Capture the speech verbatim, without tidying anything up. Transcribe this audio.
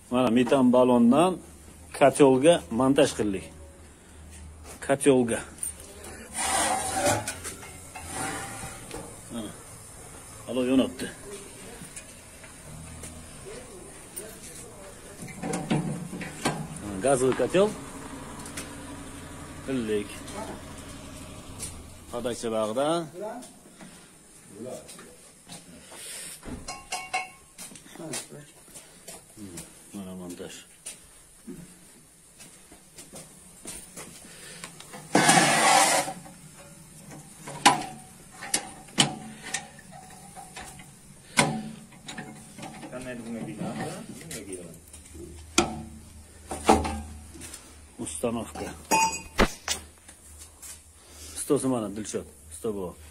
Mana metan balondan kotelga montaj qildik. Kotelga. Alo yonatdi. Gazli kotel. Qildik. Qadakcha bag'da. Mana montaj. Установка. Сто замана, Дильшот. Сто было.